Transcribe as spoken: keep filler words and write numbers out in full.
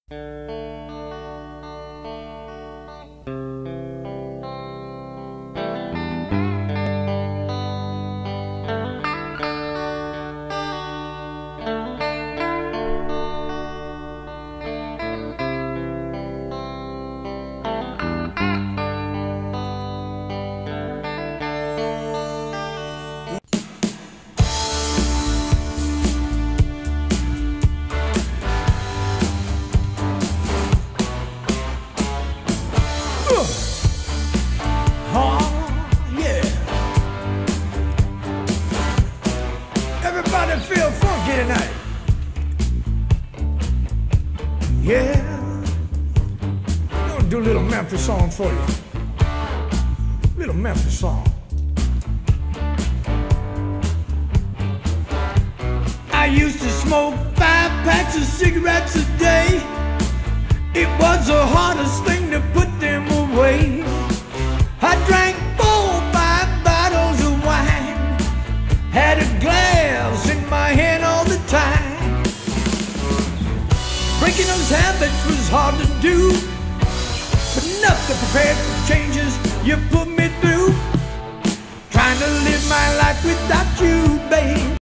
Everybody feel funky tonight. Yeah. I'm gonna do a little Memphis song for you. Little Memphis song. I used to smoke five packs of cigarettes a day. It was the hardest thing to put them away. I drank four or five bottles of wine, had a glass in my hand all the time. Breaking those habits was hard to do, but enough to prepare for changes you put me through. Trying to live my life without you, babe.